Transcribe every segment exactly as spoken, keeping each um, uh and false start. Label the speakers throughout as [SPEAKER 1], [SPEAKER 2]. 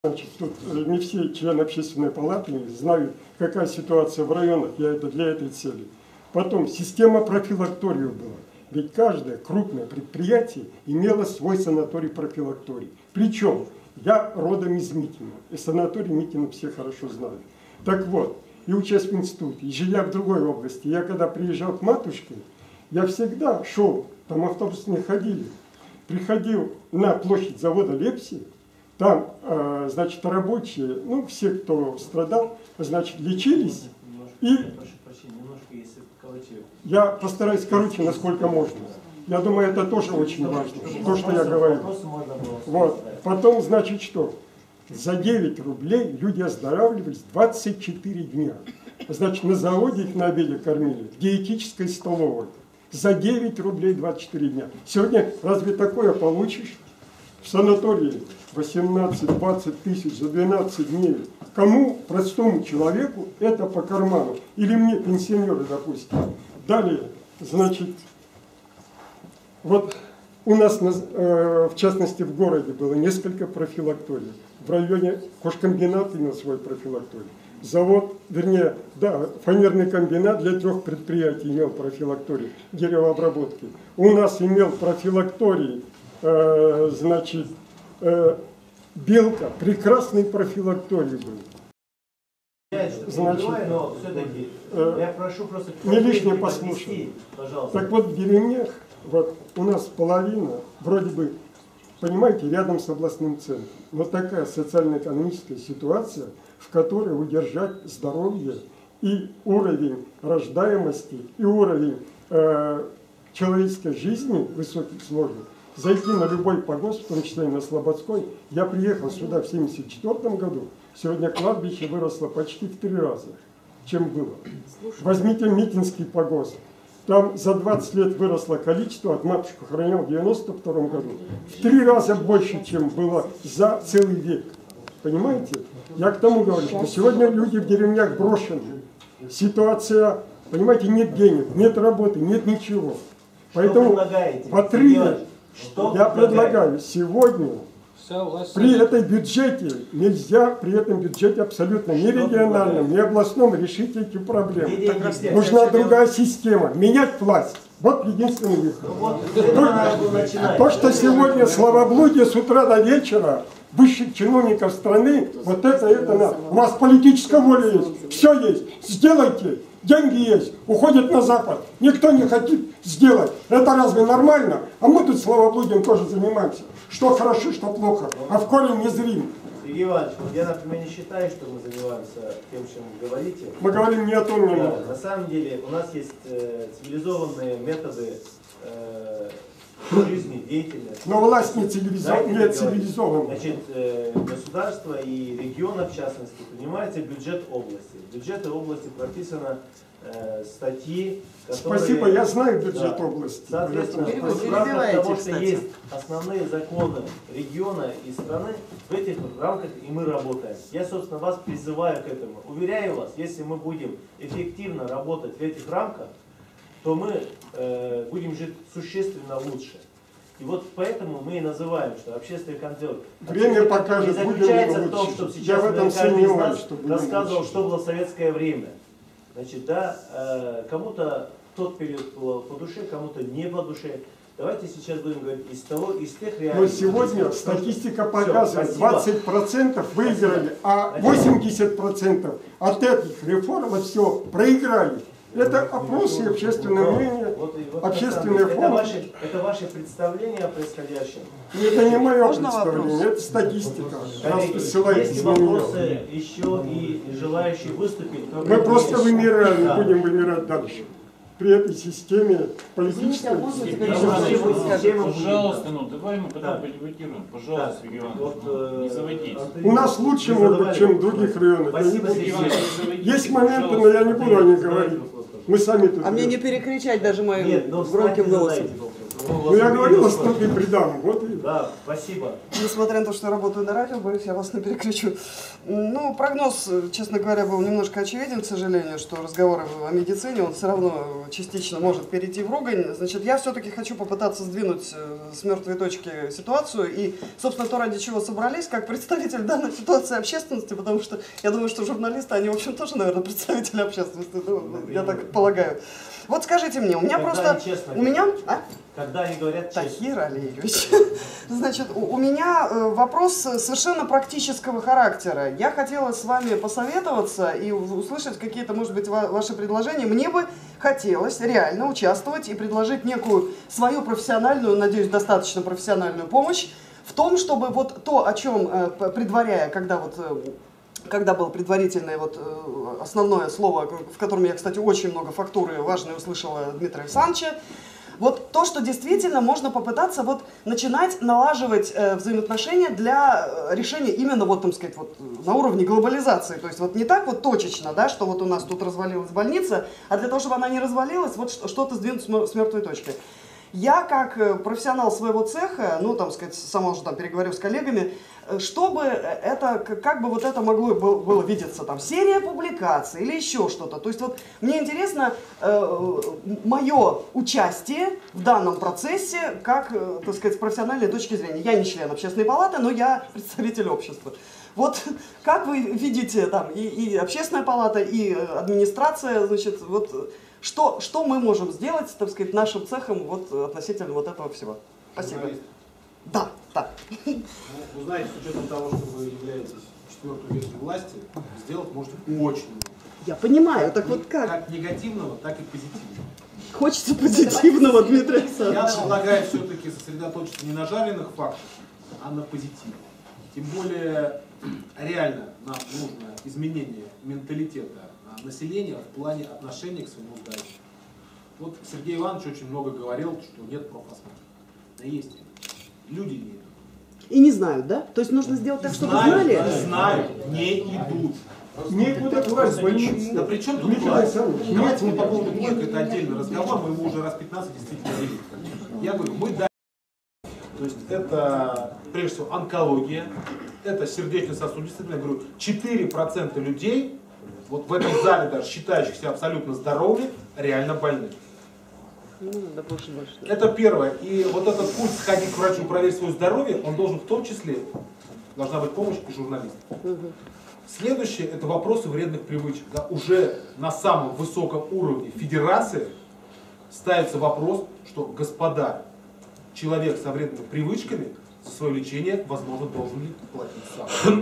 [SPEAKER 1] Значит, тут не все члены общественной палаты знают, какая ситуация в районах, я это для этой цели. Потом, система профилакториев была. Ведь каждое крупное предприятие имело свой санаторий-профилакторий. Причем, я родом из Митина, и санаторий Митина все хорошо знают. Так вот, и учась в институте, и живя в другой области, я когда приезжал к матушке, я всегда шел, там автобусы не ходили, приходил на площадь завода Лепси. Там, э, значит, рабочие, ну, все, кто страдал, значит, лечились. И я постараюсь короче, насколько можно. Я думаю, это тоже очень важно, то, что я говорю. Вот. Потом, значит, что? За девять рублей люди оздоравливались двадцать четыре дня. Значит, на заводе их на обеде кормили, в диетической столовой. За девять рублей двадцать четыре дня. Сегодня разве такое получишь? В санатории восемнадцать-двадцать тысяч за двенадцать дней. Кому, простому человеку, это по карману? Или мне, пенсионеры, допустим. Далее, значит, вот у нас, э, в частности, в городе было несколько профилакторий. В районе кожкомбинат имел свой профилакторий. Завод, вернее, да, фанерный комбинат для трех предприятий имел профилакторий деревообработки. У нас имел профилакторий, э, значит, э, Белка, прекрасный профилакторий был. Значит, но все-таки э, я прошу просто не лишнее послушать. Так вот, в деревнях, вот у нас половина, вроде бы, понимаете, рядом с областным центром. Вот такая социально-экономическая ситуация, в которой удержать здоровье и уровень рождаемости, и уровень э, человеческой жизни высоких сложных. Зайти на любой погост, в том числе и на Слободской. Я приехал сюда в семьдесят четвёртом году. Сегодня кладбище выросло почти в три раза, чем было. Возьмите Митинский погост. Там за двадцать лет выросло количество, от матушку хоронил в девяносто втором году. В три раза больше, чем было за целый век. Понимаете? Я к тому говорю, что сегодня люди в деревнях брошены. Ситуация, понимаете, нет денег, нет работы, нет ничего. Поэтому в отрыве я предлагаю сегодня при этой бюджете, нельзя при этом бюджете абсолютно ни региональном, ни областном решить эти проблемы. Нужна другая система, менять власть. Вот единственный выход. То, что сегодня словоблудие с утра до вечера высших чиновников страны, вот это, это надо. У вас политическая воля есть, все есть, сделайте. Деньги есть, уходят на Запад. Никто не хочет сделать. Это разве нормально? А мы тут словоблудием тоже занимаемся. Что хорошо, что плохо. А в корень незрим.
[SPEAKER 2] Сергей Иванович, я, например, не считаю, что мы занимаемся тем, чем вы говорите.
[SPEAKER 1] Мы говорим не о том, не
[SPEAKER 2] да, на самом деле у нас есть э, цивилизованные методы э, жизни, деятельности.
[SPEAKER 1] Но власть не, цивилизов... не цивилизована.
[SPEAKER 2] Значит, э, государство и региона, в частности, принимается бюджет области. В бюджете области прописано э, статьи, которые...
[SPEAKER 1] Спасибо, я знаю бюджет
[SPEAKER 2] да,
[SPEAKER 1] области.
[SPEAKER 2] Соответственно, в рамках того, что есть основные законы региона и страны, в этих рамках и мы работаем. Я, собственно, вас призываю к этому. Уверяю вас, если мы будем эффективно работать в этих рамках, то мы э, будем жить существенно лучше. И вот поэтому мы и называем, что общественный контроль
[SPEAKER 1] время покажет,
[SPEAKER 2] не заключается в том, чтобы сейчас
[SPEAKER 1] я в этом
[SPEAKER 2] каждый из нас
[SPEAKER 1] что
[SPEAKER 2] рассказывал, что было в советское время. Значит, да, э, кому-то тот период был по душе, кому-то не по душе. Давайте сейчас будем говорить из того, из тех реалий.
[SPEAKER 1] Но сегодня статистика показывает, двадцать процентов выиграли, а восемьдесят процентов от этих реформ от всего проиграли. Это опросы, общественное мнение,
[SPEAKER 2] вот, вот,
[SPEAKER 1] общественный фонд.
[SPEAKER 2] Это ваши, это ваши представления о происходящем?
[SPEAKER 1] Это не мое представление, это статистика.
[SPEAKER 2] Есть вопросы еще и желающие выступить?
[SPEAKER 1] Мы просто вымираем, да. Будем вымирать дальше. При этой системе политической...
[SPEAKER 3] Пожалуйста, ну давай мы потом подебатируем. Пожалуйста, Сергей Иванович, вот, ну, не заводись.
[SPEAKER 1] У нас лучше, может быть, чем в других районах. Есть моменты, но я не буду о них говорить. Мы сами тут...
[SPEAKER 4] А мне не перекричать даже моим Нет, громким голосом.
[SPEAKER 1] Ну, я говорил, что ты придам. Вот и...
[SPEAKER 2] Да, спасибо.
[SPEAKER 4] Несмотря на то, что я работаю на радио, боюсь, я вас не перекричу. Ну, прогноз, честно говоря, был немножко очевиден, к сожалению, что разговоры о медицине, он все равно частично может перейти в ругань. Значит, я все-таки хочу попытаться сдвинуть с мертвой точки ситуацию и, собственно, то, ради чего собрались, как представитель данной ситуации общественности, потому что я думаю, что журналисты, они, в общем, тоже, наверное, представители общественности, ну, я так полагаю. Вот скажите мне, у меня
[SPEAKER 2] Когда
[SPEAKER 4] просто...
[SPEAKER 2] честно,
[SPEAKER 4] у меня... А?
[SPEAKER 2] Когда они говорят честно.
[SPEAKER 4] Тахир Алиевич, значит, у, у меня э, вопрос совершенно практического характера. Я хотела с вами посоветоваться и услышать какие-то, может быть, ва ваши предложения. Мне бы хотелось реально участвовать и предложить некую свою профессиональную, надеюсь, достаточно профессиональную помощь в том, чтобы вот то, о чем, э, предваряя, когда вот... Э, когда было предварительное вот, э, основное слово, в котором я, кстати, очень много фактуры важной услышала Дмитрия Александровича, вот то, что действительно можно попытаться вот начинать налаживать э, взаимоотношения для решения именно вот, там сказать, вот, на уровне глобализации. То есть вот не так вот точечно, да, что вот у нас тут развалилась больница, а для того, чтобы она не развалилась, вот что-то сдвинуть с мертвой точки. Я, как профессионал своего цеха, ну, там, сказать, сама уже там переговорю с коллегами, чтобы это, как бы вот это могло было, было видеться, там, серия публикаций или еще что-то. То есть вот мне интересно э, мое участие в данном процессе, как, э, так сказать, с профессиональной точки зрения. Я не член общественной палаты, но я представитель общества. Вот как вы видите, там, и, и общественная палата, и администрация, значит, вот... Что, что мы можем сделать, так сказать, нашим цехом вот, относительно вот этого всего? Спасибо.
[SPEAKER 5] Журналист.
[SPEAKER 4] Да, да.
[SPEAKER 5] Ну, вы знаете, с учетом того, что вы являетесь четвертой ветвью власти, сделать можете очень много.
[SPEAKER 4] Я понимаю,
[SPEAKER 5] как,
[SPEAKER 4] так вот как?
[SPEAKER 5] Как негативного, так и позитивного.
[SPEAKER 4] Хочется позитивного, Дмитрий Александрович.
[SPEAKER 5] Я предлагаю все-таки сосредоточиться не на жареных фактах, а на позитиве. Тем более, реально нам нужно изменение менталитета населения в плане отношения к своему зданию. Вот Сергей Иванович очень много говорил, что нет профосмотра. Да есть. Люди не идут.
[SPEAKER 4] И не знают, да? То есть нужно сделать так, чтобы
[SPEAKER 5] знают,
[SPEAKER 4] знали?
[SPEAKER 5] Знают, не идут.
[SPEAKER 1] Некуда класть больницу.
[SPEAKER 5] Да при чем тут власть? Давайте мы по поводу койк, это отдельный разговор, мы его уже раз пятнадцать действительно вели. Я говорю, мы дали. То есть это, прежде всего, онкология, это сердечно-сосудистая, я говорю, четыре процента людей, вот в этом зале даже считающихся абсолютно здоровыми, реально больны.
[SPEAKER 4] Ну, да, больше, больше.
[SPEAKER 5] Это первое. И вот этот путь сходить к врачу, проверить свое здоровье, он должен в том числе, должна быть помощь и журналистам.
[SPEAKER 4] Угу.
[SPEAKER 5] Следующее, это вопросы вредных привычек. Да, уже на самом высоком уровне федерации ставится вопрос, что, господа, человек со вредными привычками за свое лечение, возможно, должен ли платить сам.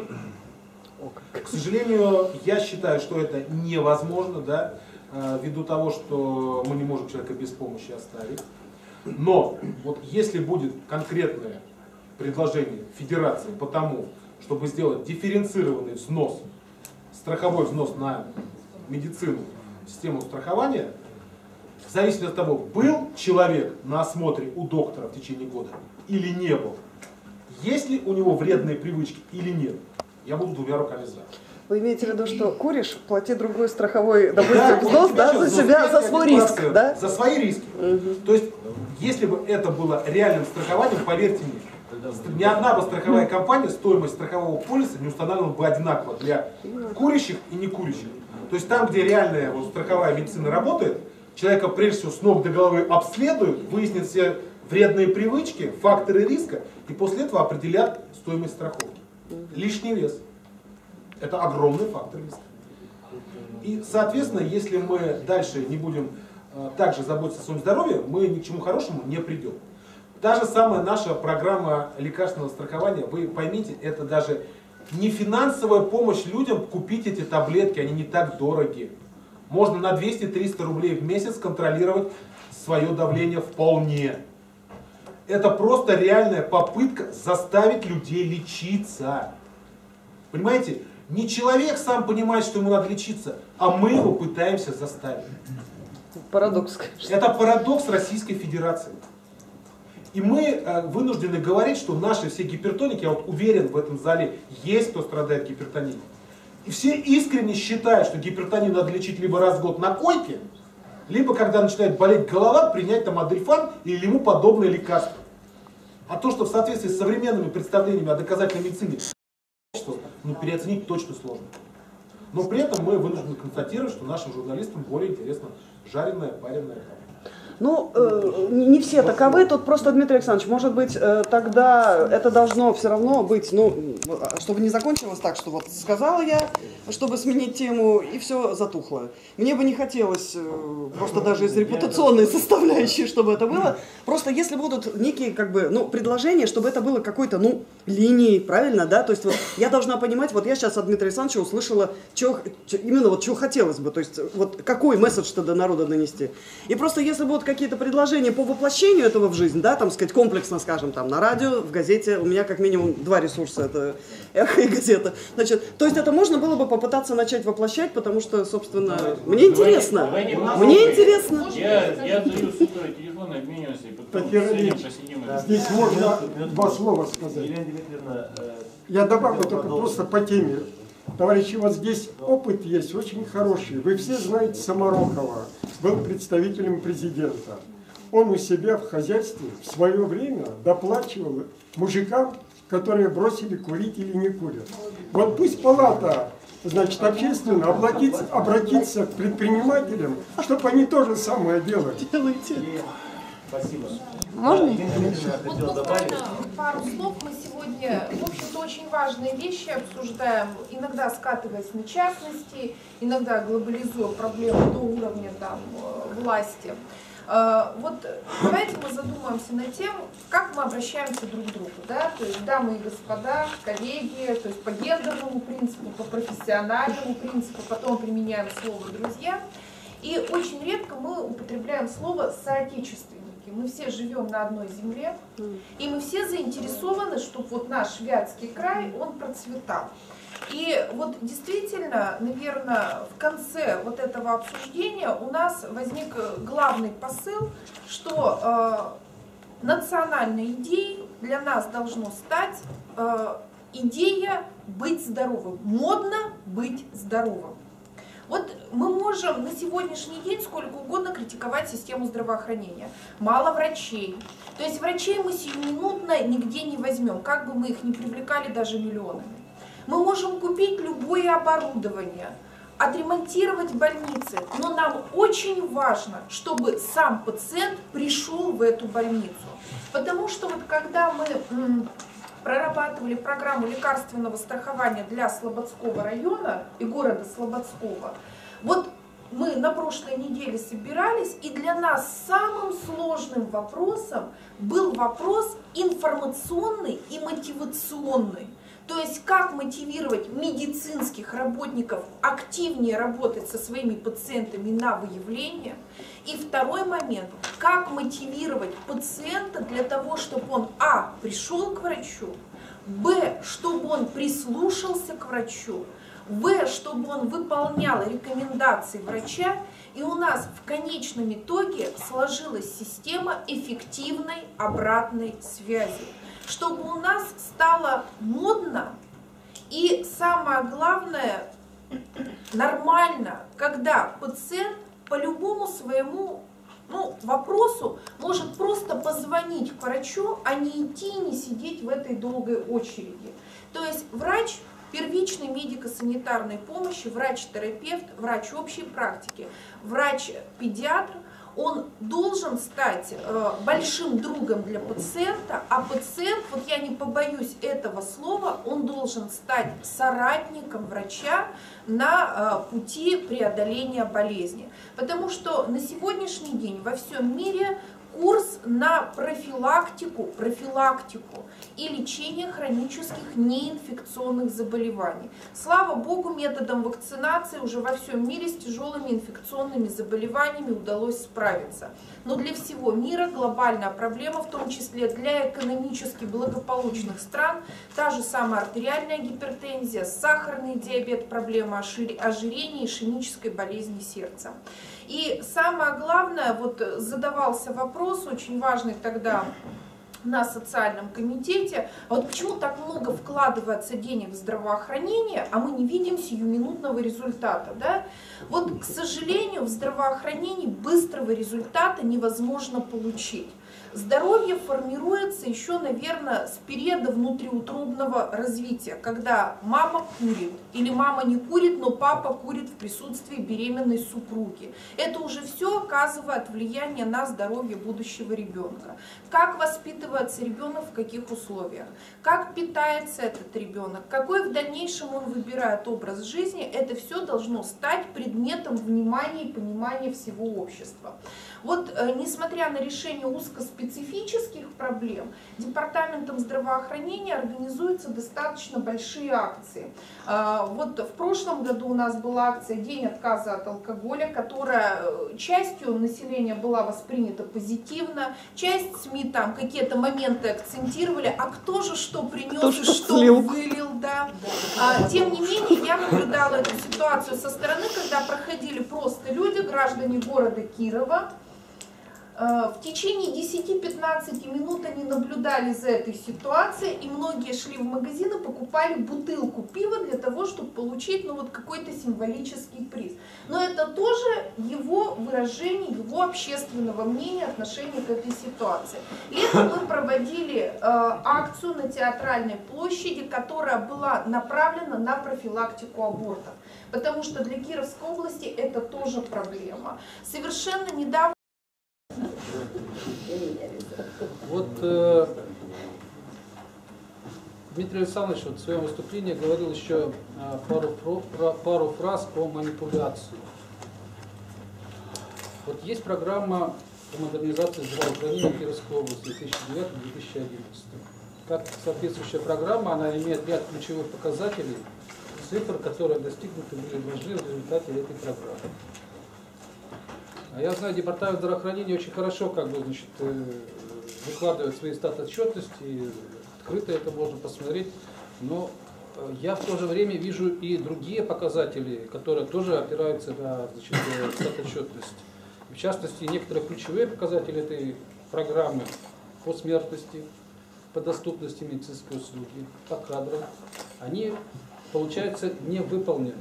[SPEAKER 5] К сожалению, я считаю, что это невозможно, да, ввиду того, что мы не можем человека без помощи оставить. Но вот если будет конкретное предложение федерации по тому, чтобы сделать дифференцированный взнос, страховой взнос на медицину, систему страхования, в зависимости от того, был человек на осмотре у доктора в течение года или не был, есть ли у него вредные привычки или нет, я буду двумя руками за.
[SPEAKER 4] Вы имеете в виду, что куришь, плати другой страховой, допустим, да, взнос, да, за себя, за свой риск, да?
[SPEAKER 5] За свои риски. Угу. То есть, если бы это было реальным страхованием, поверьте мне, ни одна бы страховая компания стоимость страхового полиса не устанавливала бы одинаково для курящих и не курящих. То есть там, где реальная вот, страховая медицина работает, человека прежде всего с ног до головы обследуют, выяснят все вредные привычки, факторы риска, и после этого определят стоимость страховки. Лишний вес. Это огромный фактор риска. И, соответственно, если мы дальше не будем э, также заботиться о своем здоровье, мы ни к чему хорошему не придем. Та же самая наша программа лекарственного страхования, вы поймите, это даже не финансовая помощь людям купить эти таблетки, они не так дороги. Можно на двести-триста рублей в месяц контролировать свое давление вполне. Это просто реальная попытка заставить людей лечиться. Понимаете? Не человек сам понимает, что ему надо лечиться, а мы его пытаемся заставить.
[SPEAKER 4] Парадокс, конечно.
[SPEAKER 5] Это парадокс Российской Федерации. И мы э, вынуждены говорить, что наши все гипертоники, я вот уверен, в этом зале есть кто страдает гипертонией. И все искренне считают, что гипертонию надо лечить либо раз в год на койке, Либо когда начинает болеть голова, принять там Адельфан или ему подобное лекарство. А то, что в соответствии с современными представлениями о доказательной медицине, ну, переоценить точно сложно. Но при этом мы вынуждены констатировать, что нашим журналистам более интересно жареное, пареное.
[SPEAKER 4] Ну, э, не все таковы, тут просто, Дмитрий Александрович, может быть, э, тогда это должно все равно быть, ну, чтобы не закончилось так, что вот сказала я, чтобы сменить тему, и все затухло. Мне бы не хотелось, э, просто даже из репутационной составляющей, чтобы это было. Просто если будут некие, как бы, ну, предложения, чтобы это было какой-то, ну, линией, правильно, да? То есть вот я должна понимать, вот я сейчас от Дмитрия Александровича услышала, чё, чё, именно вот чего хотелось бы, то есть вот какой месседж-то до народа донести. И просто если будут какие-то предложения по воплощению этого в жизнь, да, там, сказать, комплексно, скажем, там, на радио, в газете, у меня как минимум два ресурса, это «Эхо» и газета. Значит, то есть это можно было бы попытаться начать воплощать, потому что, собственно, давайте, мне интересно. Давайте, давайте, мне интересно.
[SPEAKER 3] Я, я даю свой телефон, обменивайся, и потом посидим, посидим.
[SPEAKER 1] Да, здесь можно два слова сказать. Я добавлю только просто по теме. Товарищи, вот здесь опыт есть очень хороший. Вы все знаете Самарокова, был представителем президента. Он у себя в хозяйстве в свое время доплачивал мужикам, которые бросили курить или не курят. Вот пусть палата, значит, общественно обратится, обратится к предпринимателям, чтобы они то же самое делали.
[SPEAKER 4] Делайте.
[SPEAKER 2] Спасибо.
[SPEAKER 6] Можно?
[SPEAKER 7] Вот буквально пару слов. Мы сегодня, в общем-то, очень важные вещи обсуждаем, иногда скатываясь на частности, иногда глобализуя проблему до уровня там, власти. Вот давайте мы задумаемся над тем, как мы обращаемся друг к другу, да, то есть дамы и господа, коллеги, то есть по гендерному принципу, по профессиональному принципу, потом применяем слово «друзья». И очень редко мы употребляем слово «соотечественники». Мы все живем на одной земле, и мы все заинтересованы, чтобы вот наш Вятский край, он процветал. И вот действительно, наверное, в конце вот этого обсуждения у нас возник главный посыл, что э, национальной идеей для нас должно стать э, идея быть здоровым, модно быть здоровым. Вот мы можем на сегодняшний день сколько угодно критиковать систему здравоохранения. Мало врачей. То есть врачей мы сиюминутно нигде не возьмем, как бы мы их ни привлекали даже миллионами. Мы можем купить любое оборудование, отремонтировать больницы, но нам очень важно, чтобы сам пациент пришел в эту больницу. Потому что вот когда мы прорабатывали программу лекарственного страхования для Слободского района и города Слободского, вот мы на прошлой неделе собирались, и для нас самым сложным вопросом был вопрос информационный и мотивационный. То есть как мотивировать медицинских работников активнее работать со своими пациентами на выявление. И второй момент, как мотивировать пациента для того, чтобы он а. пришел к врачу, б. чтобы он прислушался к врачу, в. чтобы он выполнял рекомендации врача. И у нас в конечном итоге сложилась система эффективной обратной связи. Чтобы у нас стало модно и, самое главное, нормально, когда пациент по любому своему ну, вопросу может просто позвонить к врачу, а не идти и не сидеть в этой долгой очереди. То есть врач первичной медико-санитарной помощи, врач-терапевт, врач общей практики, врач-педиатр, он должен стать э, большим другом для пациента, а пациент, вот я не побоюсь этого слова, он должен стать соратником врача на э, пути преодоления болезни. Потому что на сегодняшний день во всем мире курс на профилактику, профилактику и лечение хронических неинфекционных заболеваний. Слава Богу, методом вакцинации уже во всем мире с тяжелыми инфекционными заболеваниями удалось справиться. Но для всего мира глобальная проблема, в том числе для экономически благополучных стран, та же самая артериальная гипертензия, сахарный диабет, проблема ожирения и ишемической болезни сердца. И самое главное, вот задавался вопрос, очень важный тогда на социальном комитете, а вот почему так много вкладывается денег в здравоохранение, а мы не видим сиюминутного результата, да? Вот, к сожалению, в здравоохранении быстрого результата невозможно получить. Здоровье формируется еще, наверное, с периода внутриутробного развития, когда мама курит, или мама не курит, но папа курит в присутствии беременной супруги. Это уже все оказывает влияние на здоровье будущего ребенка. Как воспитывается ребенок, в каких условиях, как питается этот ребенок, какой в дальнейшем он выбирает образ жизни, это все должно стать предметом внимания и понимания всего общества. Вот, э, несмотря на решение узкоспецифических проблем, Департаментом здравоохранения организуются достаточно большие акции. Э, вот в прошлом году у нас была акция «День отказа от алкоголя», которая частью населения была воспринята позитивно, часть СМИ там какие-то моменты акцентировали, а кто же что принес
[SPEAKER 4] Кто
[SPEAKER 7] и
[SPEAKER 4] что
[SPEAKER 7] что
[SPEAKER 4] слил.
[SPEAKER 7] вылил, да. А, тем не менее, я наблюдала эту ситуацию со стороны, когда проходили просто люди, граждане города Кирова. В течение десяти-пятнадцати минут они наблюдали за этой ситуацией, и многие шли в магазин и покупали бутылку пива для того, чтобы получить ну, вот какой-то символический приз. Но это тоже его выражение, его общественного мнения, отношения к этой ситуации. Летом мы проводили э, акцию на Театральной площади, которая была направлена на профилактику абортов, потому что для Кировской области это тоже проблема. Совершенно недавно
[SPEAKER 6] Вот э, Дмитрий Александрович вот в своем выступлении говорил еще э, пару, про, про, пару фраз о манипуляции. Вот есть программа по модернизации здравоохранения Кировской области две тысячи девятый — две тысячи одиннадцатый. Как соответствующая программа, она имеет ряд ключевых показателей, цифр, которые достигнуты были должны в результате этой программы. А я знаю, Департамент здравоохранения очень хорошо как бы, значит, выкладывает свои статотчетности, открыто это можно посмотреть, но я в то же время вижу и другие показатели, которые тоже опираются на статотчетность. В частности, некоторые ключевые показатели этой программы по смертности, по доступности медицинской услуги, по кадрам, они, получается, не выполнены.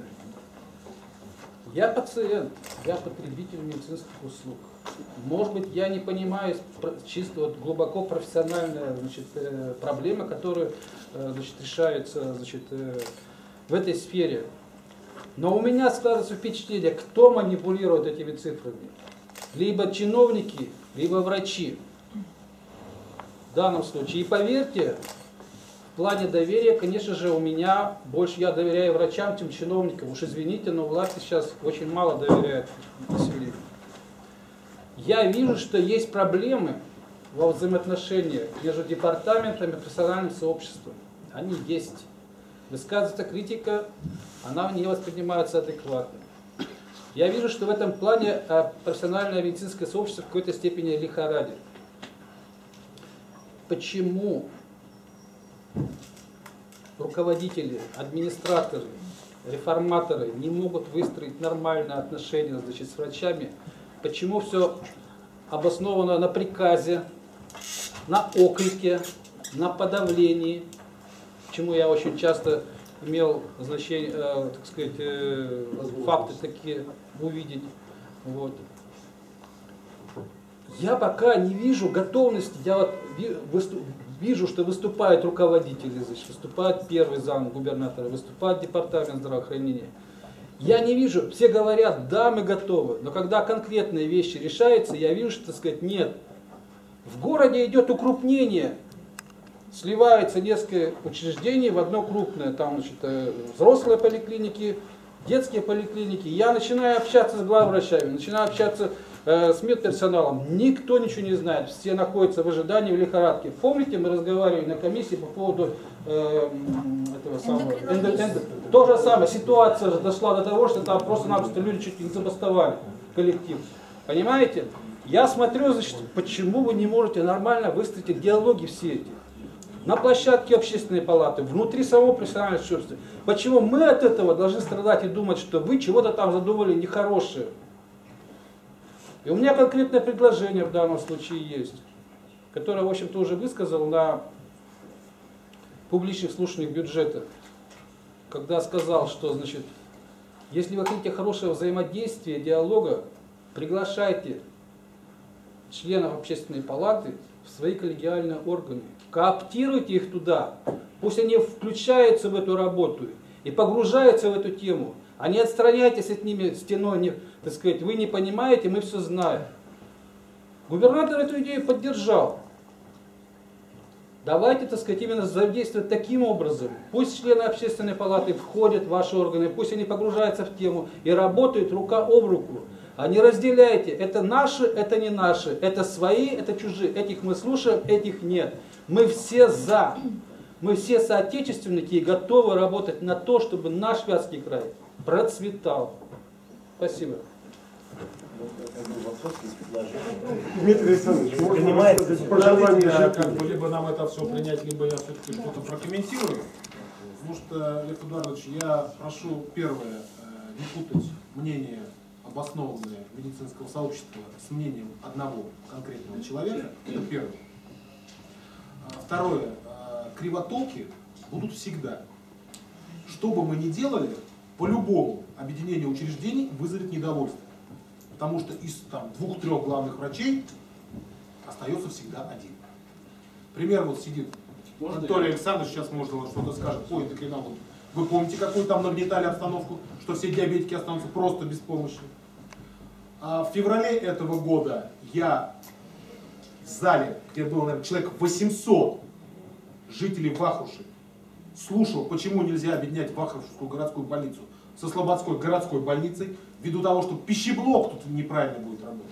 [SPEAKER 6] Я пациент, я потребитель медицинских услуг. Может быть, я не понимаю чисто вот глубоко профессиональная значит, проблема, которая значит, решается значит, в этой сфере. Но у меня складывается впечатление, кто манипулирует этими цифрами. Либо чиновники, либо врачи. В данном случае. И поверьте, в плане доверия, конечно же, у меня больше я доверяю врачам, чем чиновникам. Уж извините, но власти сейчас очень мало доверяют населению. Я вижу, что есть проблемы во взаимоотношениях между департаментами и профессиональным сообществом. Они есть. Высказывается критика, она не воспринимается адекватно. Я вижу, что в этом плане профессиональное медицинское сообщество в какой-то степени лихорадит. Почему руководители, администраторы, реформаторы не могут выстроить нормальные отношения значит, с врачами? Почему все обосновано на приказе, на оклике, на подавлении? Почему я очень часто имел значение, э, так сказать, э, факты такие увидеть. Вот. Я пока не вижу готовности, я вот вижу, что выступают руководители, значит, выступает первый зам губернатора, выступает департамент здравоохранения. Я не вижу, все говорят, да, мы готовы, но когда конкретные вещи решаются, я вижу, что, так сказать, нет. В городе идет укрупнение, сливается несколько учреждений в одно крупное, там, значит, взрослые поликлиники, детские поликлиники. Я начинаю общаться с главврачами, начинаю общаться э, с медперсоналом, никто ничего не знает, все находятся в ожидании, в лихорадке. Помните, мы разговаривали на комиссии по поводу э, этого самого, эндо, эндо, то же самое, ситуация дошла до того, что там просто-напросто люди чуть не забастовали, коллектив. Понимаете? Я смотрю, значит, почему вы не можете нормально выстроить диалоги все эти. На площадке общественной палаты, внутри самого профессионального сообщества. Почему мы от этого должны страдать и думать, что вы чего-то там задумали нехорошее? И у меня конкретное предложение в данном случае есть. который, в общем-то, уже высказал на публичных слушаниях бюджета, когда сказал, что, значит, если вы хотите хорошего взаимодействия, диалога, приглашайте членов общественной палаты в свои коллегиальные органы, кооптируйте их туда, пусть они включаются в эту работу и погружаются в эту тему, а не отстраняйтесь от ними стеной, не, так сказать, вы не понимаете, мы все знаем. Губернатор эту идею поддержал. Давайте, так сказать, именно взаимодействовать таким образом. Пусть члены общественной палаты входят в ваши органы, пусть они погружаются в тему и работают рука об руку. А не разделяйте, это наши, это не наши, это свои, это чужие. Этих мы слушаем, этих нет. Мы все за. Мы все соотечественники и готовы работать на то, чтобы наш Вятский край процветал. Спасибо.
[SPEAKER 1] Дмитрий Александрович, можно высказать пожелание жителям?
[SPEAKER 5] Либо нам это все принять, либо я все-таки что-то прокомментирую. Потому что, Лев Эдуардович, я прошу, первое, не путать мнение, обоснованное медицинского сообщества, с мнением одного конкретного человека. Это первое. Второе, кривотолки будут всегда. Что бы мы ни делали, по-любому объединение учреждений вызовет недовольство. Потому что из там, двух-трех главных врачей остается всегда один. Пример вот сидит можно Анатолий я? Александрович, сейчас может он что-то скажет. Ой, так и нам вот. Вы помните, какую там нагнетали обстановку, что все диабетики останутся просто без помощи. А в феврале этого года я в зале, где было, наверное, человек восемьсот жителей Вахруши, слушал, почему нельзя объединять Вахрушевскую городскую больницу со Слободской городской больницей, ввиду того, что пищеблок тут неправильно будет работать.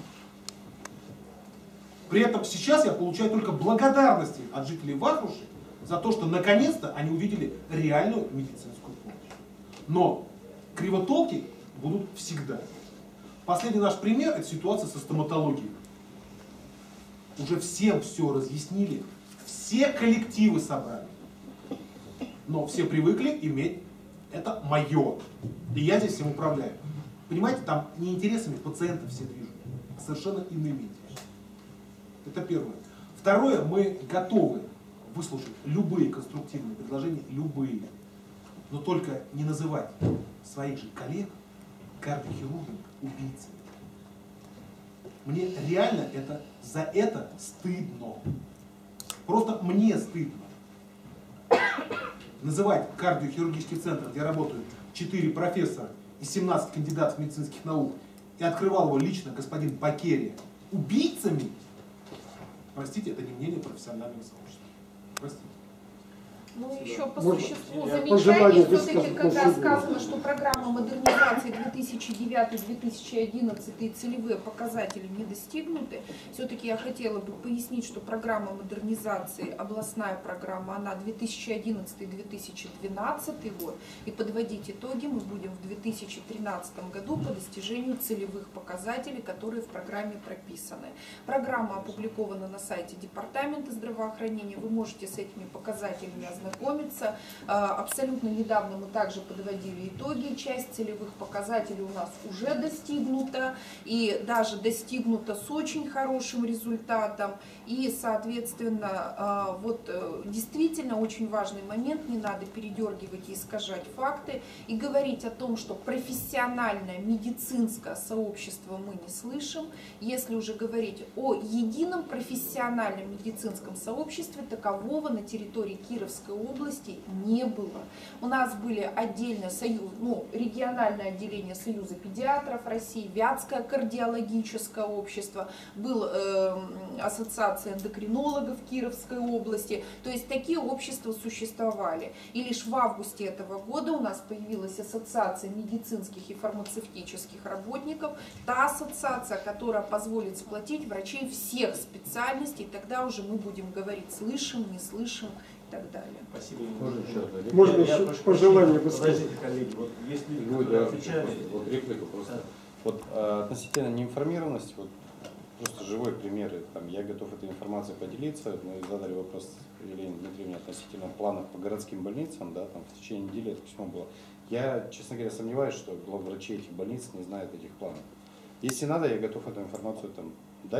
[SPEAKER 5] При этом сейчас я получаю только благодарности от жителей Вахруши за то, что наконец-то они увидели реальную медицинскую помощь. Но кривотолки будут всегда. Последний наш пример – это ситуация со стоматологией. Уже всем все разъяснили, все коллективы собрали. Но все привыкли иметь это мое. И я здесь всем управляю. Понимаете, там не интересами пациентов все движут, а совершенно иными интересами. Это первое. Второе, мы готовы выслушать любые конструктивные предложения, любые. Но только не называть своих же коллег кардиохирургами убийцами. Мне реально это, за это стыдно. Просто мне стыдно. Называть кардиохирургический центр, где работают четыре профессора и семнадцать кандидатов медицинских наук, и открывал его лично господин Бакерия, убийцами, простите, это не мнение профессионального сообщества. Простите.
[SPEAKER 7] Ну, еще по
[SPEAKER 1] Можно
[SPEAKER 7] существу
[SPEAKER 1] пожелание
[SPEAKER 7] замечание, все-таки, когда
[SPEAKER 1] высказать?
[SPEAKER 7] сказано, что программа модернизации две тысячи девятый — две тысячи одиннадцатый целевые показатели не достигнуты, все-таки я хотела бы пояснить, что программа модернизации, областная программа, она две тысячи одиннадцатый — две тысячи двенадцатый год, и подводить итоги мы будем в две тысячи тринадцатом году по достижению целевых показателей, которые в программе прописаны. Программа опубликована на сайте Департамента здравоохранения, вы можете с этими показателями ознакомиться. Знакомиться. Абсолютно недавно мы также подводили итоги. Часть целевых показателей у нас уже достигнута. И даже достигнута с очень хорошим результатом. И, соответственно, вот действительно очень важный момент. Не надо передергивать и искажать факты. И говорить о том, что профессиональное медицинское сообщество мы не слышим. Если уже говорить о едином профессиональном медицинском сообществе, такового на территории Кировской области не было. У нас были отдельные союз, ну, региональное отделение Союза педиатров России, Вятское кардиологическое общество, был э, ассоциация эндокринологов Кировской области. То есть такие общества существовали. И лишь в августе этого года у нас появилась ассоциация медицинских и фармацевтических работников, та ассоциация, которая позволит сплотить врачей всех специальностей. Тогда уже мы будем говорить, слышим, не слышим и так далее.
[SPEAKER 2] Спасибо.
[SPEAKER 3] Можно еще,
[SPEAKER 1] Можно
[SPEAKER 2] Я- я
[SPEAKER 1] еще
[SPEAKER 2] прошу
[SPEAKER 1] пожелание
[SPEAKER 2] прощения.
[SPEAKER 1] высказать?
[SPEAKER 2] Подождите, коллеги, вот если люди,
[SPEAKER 8] Ну,
[SPEAKER 2] которые
[SPEAKER 8] да,
[SPEAKER 2] отвечали,
[SPEAKER 8] вот реплика просто.
[SPEAKER 2] Да.
[SPEAKER 8] Вот а, относительно неинформированности, вот просто живой пример, и, там, я готов этой информацией поделиться. Мы задали вопрос Елене Дмитриевне относительно планов по городским больницам, да, там в течение недели это письмо было. Я, честно говоря, сомневаюсь, что главврачи этих больниц не знают этих планов. Если надо, я готов эту информацию там дать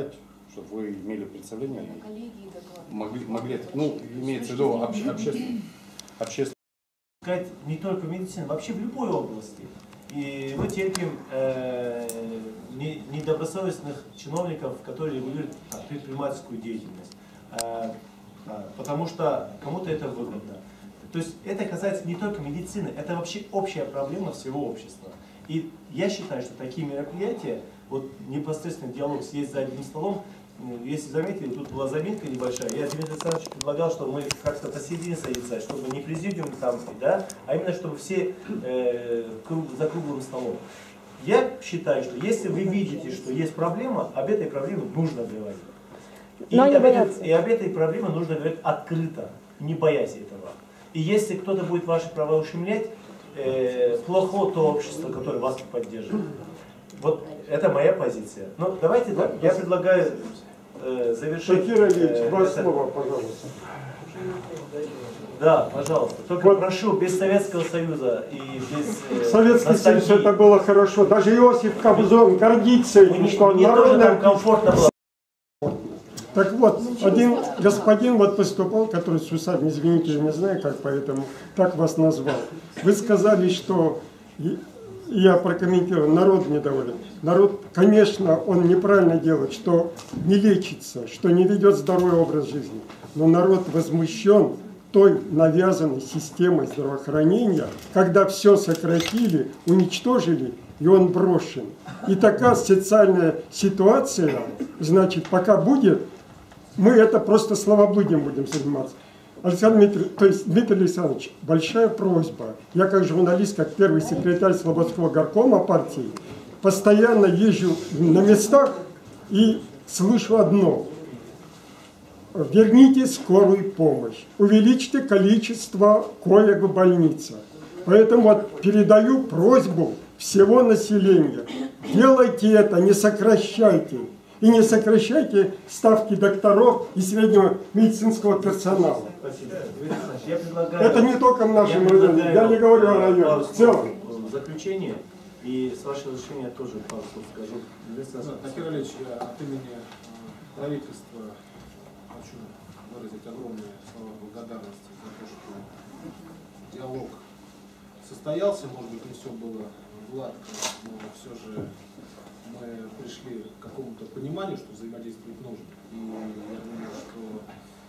[SPEAKER 8] чтобы вы имели представление, могли, могли ну, имеется в виду обще, общественное. общественное.
[SPEAKER 2] Сказать не только в медицине, вообще в любой области. И мы терпим э, не, недобросовестных чиновников, которые регулируют предпринимательскую деятельность. Э, э, потому что кому-то это выгодно. То есть это касается не только медицины, это вообще общая проблема всего общества. И я считаю, что такие мероприятия, вот непосредственный диалог, сесть за одним столом, если заметили, тут была заминка небольшая, я Дмитрию Александровичу предлагал, чтобы мы как-то посередине садиться, чтобы не президиум там, да, а именно чтобы все э, круг, за круглым столом. Я считаю, что если вы видите, что есть проблема, об этой проблеме нужно говорить. И об, этой, и об этой проблеме нужно говорить открыто, не боясь этого. И если кто-то будет ваши права ущемлять, э, плохо то общество, которое вас поддерживает. Вот это моя позиция. Но давайте так, я предлагаю э, завершить.
[SPEAKER 1] Шакир Ильич,
[SPEAKER 2] э,
[SPEAKER 1] два
[SPEAKER 2] это...
[SPEAKER 1] слова, пожалуйста.
[SPEAKER 2] Да, пожалуйста. Только вот. Прошу, без Советского Союза и без... Э,
[SPEAKER 1] Советский Союз, это было хорошо. Даже Иосиф Кобзон гордится этим, что он народный...
[SPEAKER 2] комфортно было.
[SPEAKER 1] Так вот, один господин вот поступал, который с усами, извините, я не знаю как, поэтому так вас назвал. Вы сказали, что... Я прокомментирую, народ недоволен. Народ, конечно, он неправильно делает, что не лечится, что не ведет здоровый образ жизни. Но народ возмущен той навязанной системой здравоохранения, когда все сократили, уничтожили, и он брошен. И такая социальная ситуация, значит, пока будет, мы это просто словоблудием будем заниматься. Александр Дмитриевич, то есть Дмитрий Александрович, большая просьба. Я как журналист, как первый секретарь Слободского горкома партии, постоянно езжу на местах и слышу одно. Верните скорую помощь, увеличьте количество коек в больницах. Поэтому вот передаю просьбу всего населения. Делайте это, не сокращайте. И не сокращайте ставки докторов и среднего медицинского персонала.
[SPEAKER 2] Спасибо. Я предлагаю,
[SPEAKER 1] это не только в нашем
[SPEAKER 2] я
[SPEAKER 1] районе, я не говорю о районе, в целом.
[SPEAKER 2] В заключение, и с вашего разрешения тоже пару слов скажу.
[SPEAKER 5] Шакир Ильич, я от имени правительства хочу выразить огромные слова благодарности за то, что диалог состоялся, может быть, не все было гладко, но все же мы пришли к какому-то пониманию, что взаимодействовать нужно. И я думаю, что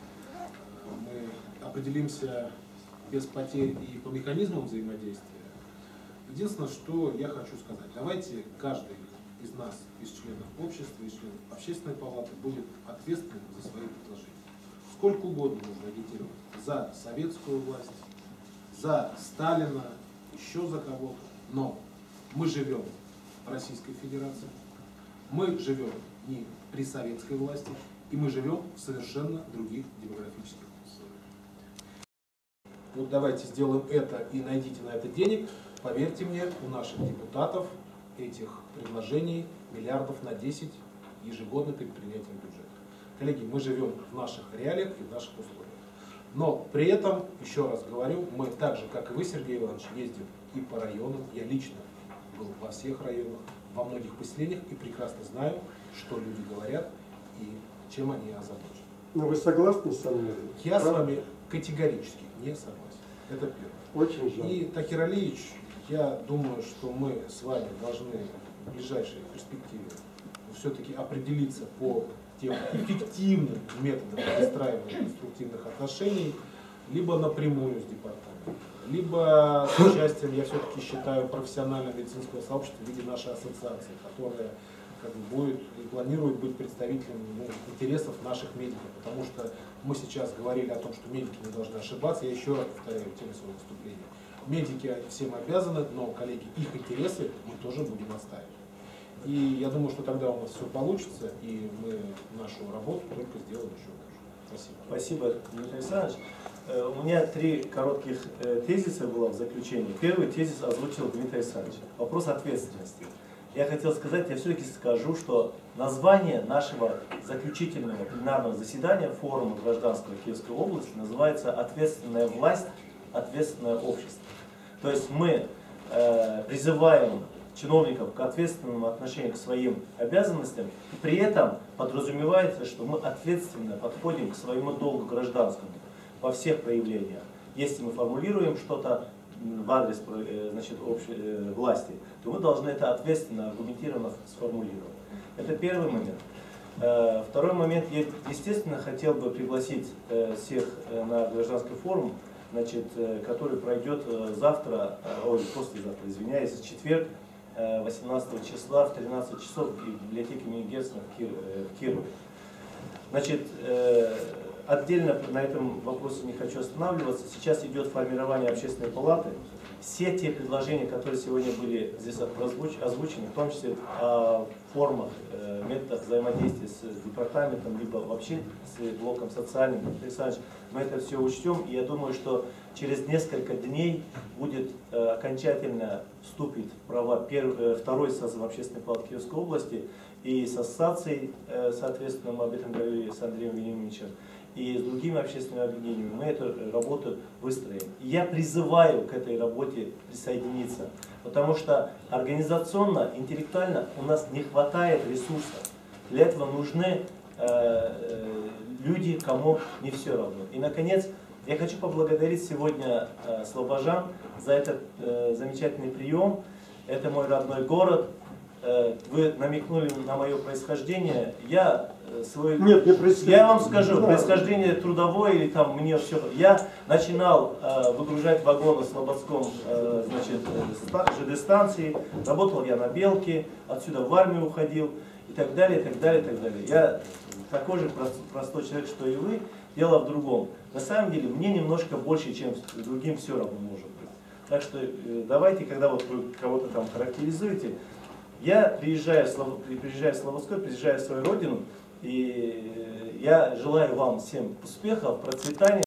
[SPEAKER 5] мы определимся без потерь и по механизмам взаимодействия. Единственное, что я хочу сказать, давайте каждый из нас, из членов общества, из членов общественной палаты будет ответственным за свои предложения. Сколько угодно нужно агитировать за советскую власть, за Сталина, еще за кого-то, но мы живем в Российской Федерации, мы живем не при советской власти, и мы живем в совершенно других демографических условиях. Вот давайте сделаем это и найдите на это денег. Поверьте мне, у наших депутатов этих предложений миллиардов на десять ежегодно перед принятием бюджета. Коллеги, мы живем в наших реалиях и в наших условиях. Но при этом, еще раз говорю, мы так же, как и вы, Сергей Иванович, ездим и по районам. Я лично был во всех районах, во многих поселениях и прекрасно знаю, что люди говорят и чем они озабочены.
[SPEAKER 1] Но вы согласны со мной?
[SPEAKER 5] Я Правда? с вами категорически не согласен. Это первое.
[SPEAKER 1] Очень жаль.
[SPEAKER 5] И, Такир Алиевич, я думаю, что мы с вами должны в ближайшей перспективе все-таки определиться по тем эффективным методам выстраивания конструктивных отношений, либо напрямую с департаментом, либо с участием, я все-таки считаю, профессионального медицинского сообщества в виде нашей ассоциации, которая как бы будет и планирует быть представителем ну, интересов наших медиков, потому что мы сейчас говорили о том, что медики не должны ошибаться. Я еще раз повторяю тему своего выступления. Медики всем обязаны, но, коллеги, их интересы мы тоже будем отстаивать. И я думаю, что тогда у нас все получится, и мы нашу работу только сделаем еще лучше. Спасибо.
[SPEAKER 2] Спасибо, Дмитрий Александрович. У меня три коротких тезиса было в заключении. Первый тезис озвучил Дмитрий Александрович. Вопрос ответственности. Я хотел сказать, я все-таки скажу, что название нашего заключительного пленарного заседания форума гражданского Киевской области называется «Ответственная власть, ответственное общество». То есть мы э, призываем чиновников к ответственному отношению к своим обязанностям. И при этом подразумевается, что мы ответственно подходим к своему долгу гражданскому во всех проявлениях. Если мы формулируем что-то в адрес значит, общей власти, то мы должны это ответственно, аргументированно сформулировать. Это первый момент. Второй момент, я, естественно, хотел бы пригласить всех на гражданский форум, значит, который пройдет завтра, ой, послезавтра, извиняюсь, в четверг, восемнадцатого числа в тринадцать часов в библиотеке имени Герцена в Кирове. Значит, отдельно на этом вопросе не хочу останавливаться. Сейчас идет формирование общественной палаты. Все те предложения, которые сегодня были здесь озвучены, в том числе о формах, методах взаимодействия с департаментом, либо вообще с блоком социальным, мы это все учтем. И я думаю, что через несколько дней будет окончательно вступит в права первый, второй созыв общественной палаты Кировской области и с ассоциацией, соответственно, мы об этом говорили с Андреем Вениаминовичем, и с другими общественными объединениями мы эту работу выстроим. И я призываю к этой работе присоединиться, потому что организационно, интеллектуально у нас не хватает ресурсов. Для этого нужны э, люди, кому не все равно. И, наконец, я хочу поблагодарить сегодня э, Слобожан за этот э, замечательный прием. Это мой родной город. Вы намекнули на мое происхождение. Я свой...
[SPEAKER 1] Нет, не происхождение.
[SPEAKER 2] Я вам скажу,
[SPEAKER 1] да.
[SPEAKER 2] происхождение трудовое или там мне все. Я начинал э, выгружать вагоны в Слободском э, значит, ЖД-станции. Работал я на Белке, отсюда в армию уходил и так далее, и так далее, и так далее. Я такой же простой человек, что и вы. Дело в другом. На самом деле мне немножко больше, чем другим все равно может быть. Так что э, давайте, когда вот вы кого-то там характеризуете, я приезжаю, приезжаю в Слободской, приезжаю в свою родину, и я желаю вам всем успехов, процветания.